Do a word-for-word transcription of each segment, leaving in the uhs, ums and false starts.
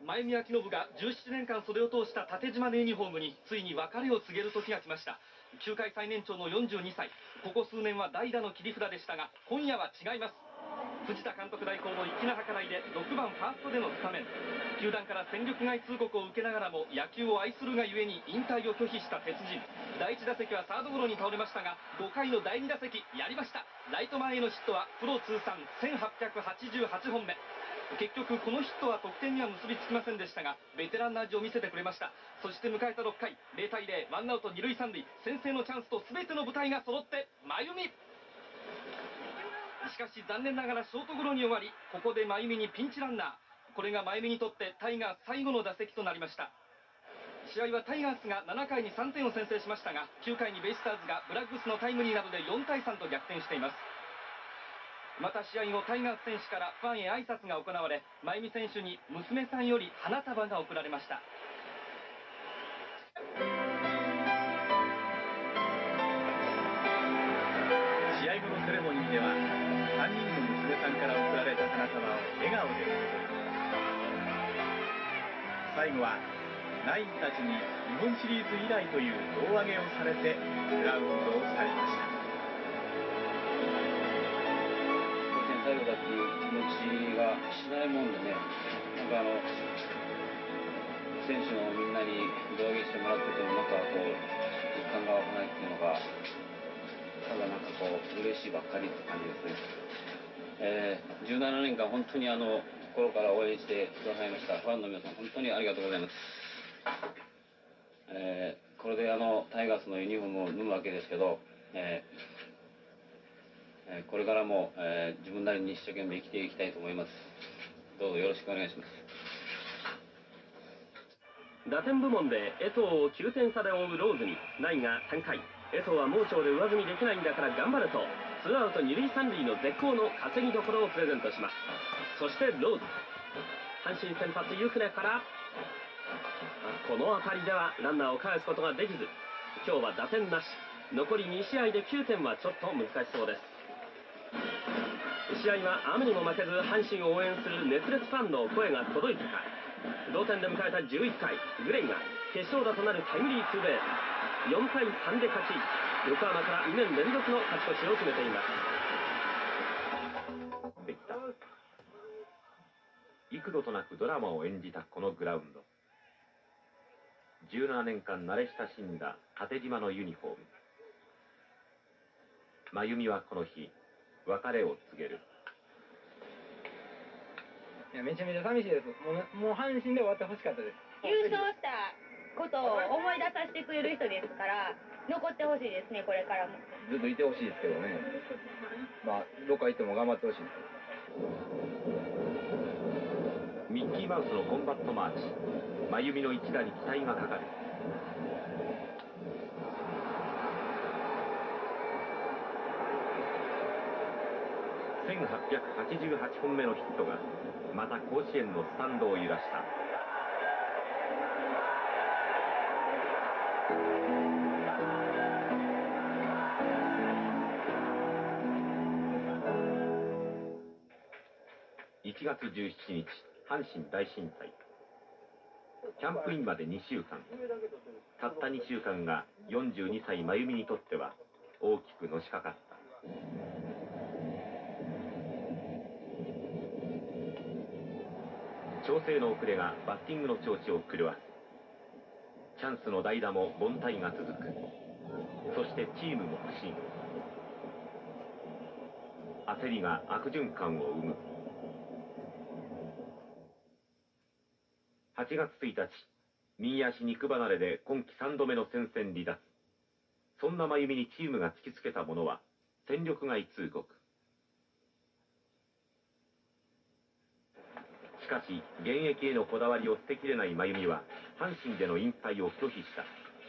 前宮紀信がじゅうななねんかん袖を通した縦縞のユニフォームについに別れを告げる時が来ました。球界最年長のよんじゅうにさい、ここ数年は代打の切り札でしたが、今夜は違います。藤田監督代行の粋な計らいでろくばんファーストでのスタメン。球団から戦力外通告を受けながらも野球を愛するがゆえに引退を拒否した鉄人。だいいち打席はサードゴロに倒れましたが、ごかいのだいに打席やりました。ライト前へのヒットはプロ通算せんはっぴゃくはちじゅうはちほんめ。結局このヒットは得点には結びつきませんでしたが、ベテランの味を見せてくれました。そして迎えたろっかい、ゼロたいゼロ、ワンアウト二塁三塁、先制のチャンスと全ての舞台が揃って真由美。しかし残念ながらショートゴロに終わり、ここで真由美にピンチランナー。これが真由美にとってタイガース最後の打席となりました。試合はタイガースがななかいにさんてんを先制しましたが、きゅうかいにベイスターズがブラッグスのタイムリーなどでよんたいさんと逆転しています。また試合後、タイガース選手からファンへ挨拶が行われ、真由美選手に娘さんより花束が贈られました。 試合後のセレモニーではさんにんの娘さんから贈られた花束を笑顔で受け取り、最後はナインたちに日本シリーズ以来という胴上げをされてグラウンドを去りました。 最後だっていう気持ちがしないもんでね、なんかあの選手のみんなに胴上げしてもらっててもなんかこう実感が湧かないっていうのが、ただなんかこう嬉しいばっかりって感じですね。えー、じゅうななねんかん本当にあの心から応援してくださいましたファンの皆さん、本当にありがとうございます。えー、これであのタイガースのユニフォームを脱むわけですけど、えーえー、これからも、えー、自分なりに一生懸命生きていきたいと思います。どうぞよろしくお願いします。 打点部門で江藤をきゅうてん差で追うローズにナイがさんかい、江藤は猛暑で上積みできないんだから頑張るとツーアウト二塁三塁の絶好の稼ぎどころをプレゼントします。そしてローズ、阪神先発湯船から、この当たりではランナーを返すことができず、今日は打点なし。残りに試合できゅうてんはちょっと難しそうです。試合は雨にも負けず阪神を応援する熱烈ファンの声が届いたか、同点で迎えたじゅういっかい、グレイが決勝打となるタイムリーツーベース、よんたいさんで勝ち、横浜からにねん連続の勝ち越しを決めています。できた。幾度となくドラマを演じたこのグラウンド、じゅうななねんかん慣れ親しんだ縦縞のユニフォーム。真由美はこの日別れを告げる。 いや、めちゃめちゃ寂しいです。もう、もう阪神で終わってほしかったです。 優勝したことを思い出させてくれる人ですから、残ってほしいですね、これからも。 ずっといてほしいですけどね。まあ、どっか行っても頑張ってほしいです。 ミッキーマウスのコンバットマーチ、真由美の一打に期待がかかる。せんはっぴゃくはちじゅうはちほんめのヒットがまた甲子園のスタンドを揺らした。いちがつじゅうしちにち、阪神大震災。キャンプインまでにしゅうかん、たったにしゅうかんがよんじゅうにさい真由美にとっては大きくのしかかった。調整の遅れがバッティングの調子を狂わす。チャンスの代打も凡退が続く。そしてチームも不振。焦りが悪循環を生む。はちがつついたち、右足肉離れで今季さんどめの戦線離脱。そんな真由美にチームが突きつけたものは戦力外通告。しかし現役へのこだわりを捨てきれない真由美は阪神での引退を拒否した。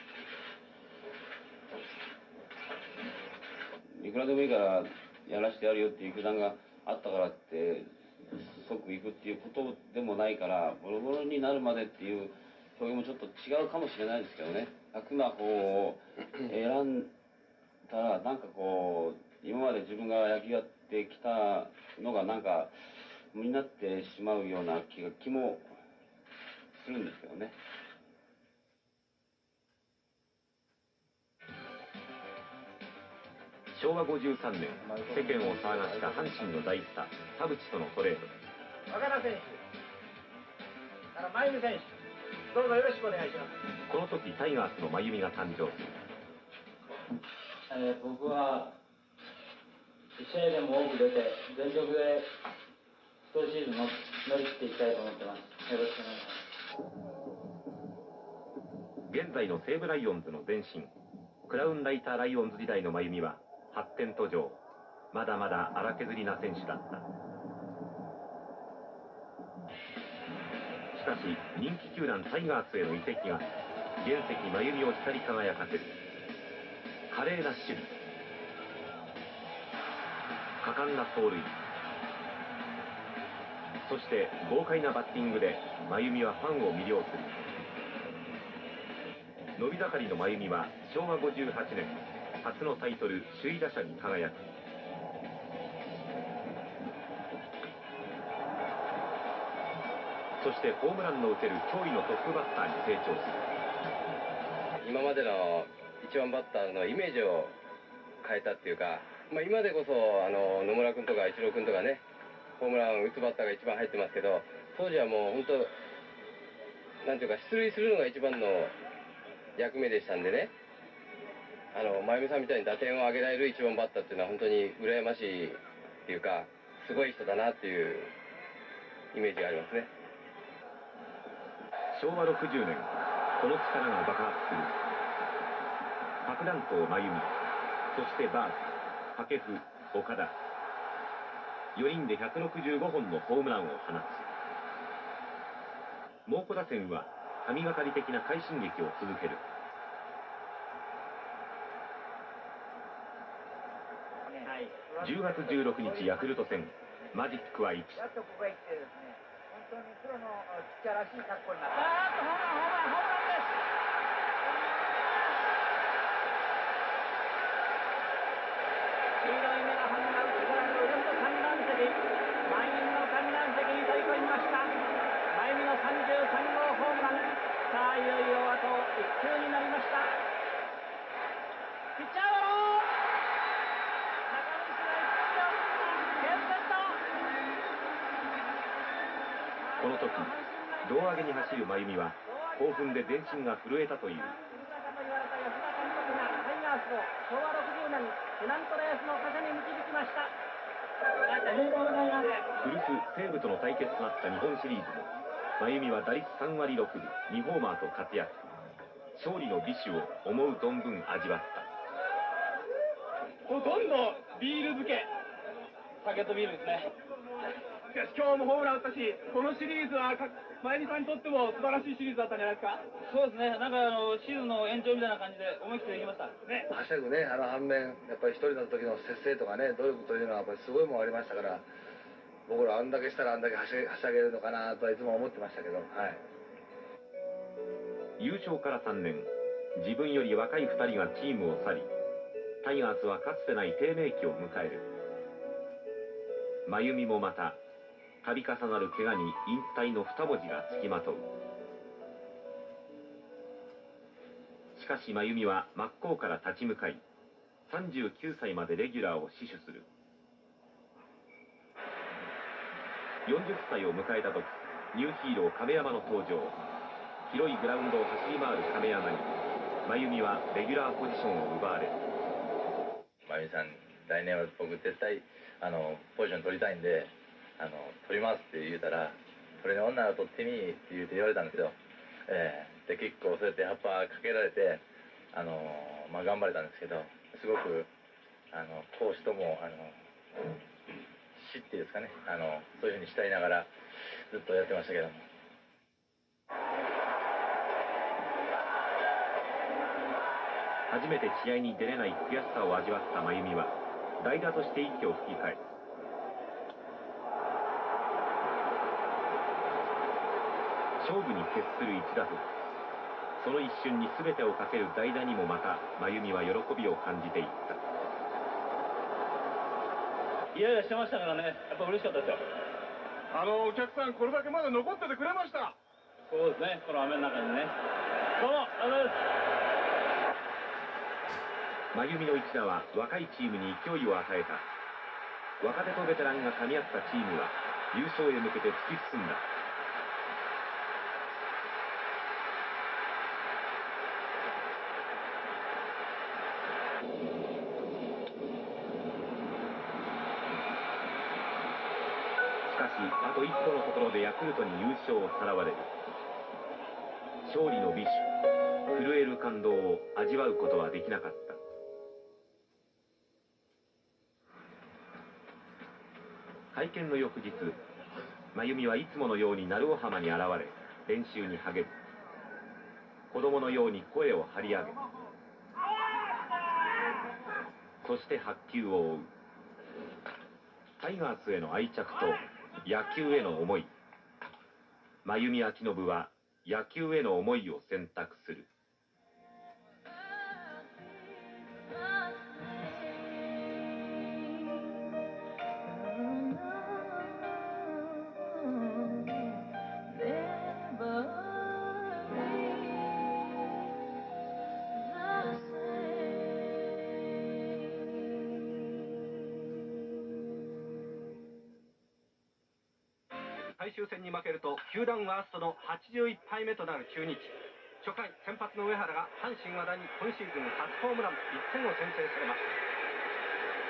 いくらでもいいからやらせてやるよっていう球団があったからって即行くっていうことでもないから、ボロボロになるまでっていう表現もちょっと違うかもしれないですけどね。楽な方を選んだらなんかこう今まで自分が野球やってきたのがなんか無になってしまうような気が気もするんですけどね。 しょうわごじゅうさんねん、世間を騒がした阪神の大スター田淵とのトレード。 若田選手から真由美選手、どうぞよろしくお願いします。 この時タイガースの真由美が誕生する。 えー、僕は試合でも多く出て全力で一シーズンの乗り切っていきたいと思ってます。よろしくお願いします。 現在の西武ライオンズの前身クラウンライターライオンズ時代の真由美は発展途上、まだまだ荒削りな選手だった。しかし人気球団タイガースへの移籍が原石真由美を光り輝かせる。華麗な守備、果敢な走塁、そして豪快なバッティングで真由美はファンを魅了する。伸び盛りの真由美はしょうわごじゅうはちねん初のタイトル首位打者に輝く。そしてホームランの打てる驚異のトップバッターに成長する。 今までのいちばんバッターのイメージを変えたっていうか、まあ、今でこそあの野村君とかイチロー君とかね、ホームラン打つバッターが一番入ってますけど、当時はもう本当なんていうか出塁するのが一番の役目でしたんでね、あの真由美さんみたいに打点を上げられるいちばんバッターっていうのは本当に羨ましいっていうか、すごい人だなっていうイメージがありますね。 しょうわろくじゅうねん、この力が爆発する。爆弾頭真由美、そしてバース、掛布、岡田、よにんでひゃくろくじゅうごほんのホームランを放つ。猛虎打線は神がかり的な快進撃を続ける。じゅうがつじゅうろくにちヤクルト戦、マジックはいち。 やっとここへ来てですね、本当にプロのピッチャーらしい格好になった。あーっとホームランホームランホームランです。黄色い目が放う力のレフト観覧席、満員の観覧席に飛び込みました。真由美のさんじゅうさんごうホームラン。さあいよいよあといっ球になりました。ピッチャーゴロー。 この時胴上げに走る真由美は興奮で全身が震えたという。 しょうわろくじゅうねんペナントレースの覇者に導きました。 古巣西武との対決となった日本シリーズも真由美は打率さんわりろくぶにホーマーと活躍。勝利の美酒を思う存分味わった。 ほとんどビール漬け、酒とビールですね。しかし今日もホームラン打ったし、このシリーズは真由美さんにとっても素晴らしいシリーズだったんじゃないですか。そうですね、なんかあのシーズンの延長みたいな感じで思い切ってできましたね。 はしゃぐね、あの反面やっぱり一人の時の節制とかね、努力というのはやっぱりすごいもんありましたから、僕らあんだけしたらあんだけはしはしゃげるのかなとはいつも思ってましたけど、はい。 優勝からさんねん、自分より若いふたりがチームを去り、タイガースはかつてない低迷期を迎える。真由美もまた度重なる怪我に引退の二文字がつきまとう。しかし真由美は真っ向から立ち向かい、さんじゅうきゅうさいまでレギュラーを死守する。よんじゅっさいを迎えた時、ニューヒーロー亀山の登場。広いグラウンドを走り回る亀山に真由美はレギュラーポジションを奪われる。 真由美さん、来年は僕絶対あのポジション取りたいんで、あの取りますって言うたら、それで女は取ってみーって言うて言われたんですよ。えー、で結構そうやって葉っぱかけられて、あのまあ、頑張れたんですけど、すごくあの講師ともあの師っていうんですかね、あのそういうふうに慕いながらずっとやってましたけども。 初めて試合に出れない悔しさを味わった真由美は代打として息を吹き返す。勝負に徹する一打席、その一瞬に全てをかける代打にもまた真由美は喜びを感じていった。 いやいやしてましたからね、やっぱ嬉しかったですよ。あのお客さんこれだけまだ残っててくれました。 そうですね、この雨の中にね。どうも、ありがとうございます。 真由美の一打は若いチームに勢いを与えた。若手とベテランが噛み合ったチームは優勝へ向けて突き進んだ。しかしあと一歩のところでヤクルトに優勝をさらわれる。勝利の美酒、震える感動を味わうことはできなかった。会見の翌日、真由美はいつものように鳴尾浜に現れ練習に励む。子供のように声を張り上げ、そして白球を追う。タイガースへの愛着と野球への思い。真由美昭信は野球への思いを選択する。 最終戦に負けると球団ワーストのはちじゅういち敗目となる中日。初回、先発の上原が阪神和田に今シーズン初ホームランいってんを先制されました。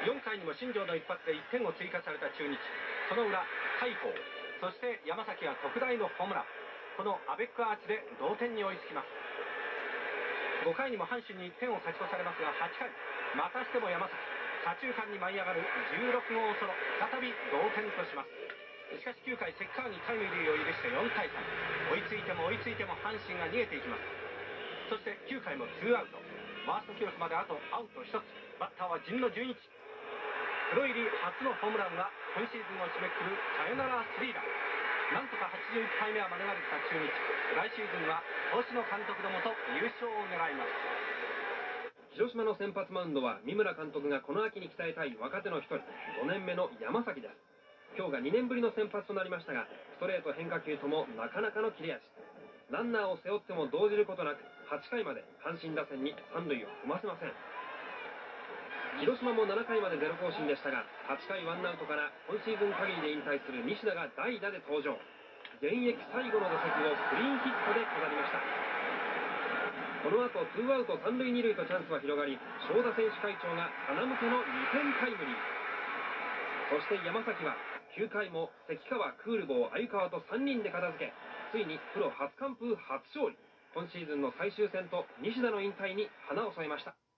よんかいにも新庄の一発でいってんを追加された中日。その裏、大鵬、そして山崎が特大のホームラン。このアベックアーチで同点に追いつきます。ごかいにも阪神にいってんを勝ち越されますが、はちかいまたしても山崎、左中間に舞い上がるじゅうろくごうソロ、再び同点とします。しかしきゅうかい、関川にタイムリーを許してよんたいさん。追いついても追いついても阪神が逃げていきます。そしてきゅうかいもツーアウト。ワースト記録まであとアウトひとつ。バッターは神野純一。プロ入り初のホームランは今シーズンを締めくくるサヨナラスリーラン。なんとかはちじゅういち敗目は免れた中日。来シーズンは星野監督のもと優勝を狙います。広島の先発マウンドは三村監督がこの秋に鍛えたい若手の一人、ごねんめの山崎です。今日がにねんぶりの先発となりましたが、ストレート変化球ともなかなかの切れ味。ランナーを背負っても動じることなくはちかいまで阪神打線に三塁を踏ませません。広島もななかいまでゼロ更新でしたが、はちかいワンアウトから今シーズン限りで引退する西田が代打で登場。現役最後の打席をクリーンヒットで飾りました。この後ツーアウト三塁二塁とチャンスは広がり、正田選手会長が花向けのにてんタイムリー。そして山崎はきゅうかいも関川、クールボー、鮎川とさんにんで片付け、ついにプロ初完封初勝利。今シーズンの最終戦と西田の引退に花を添えました。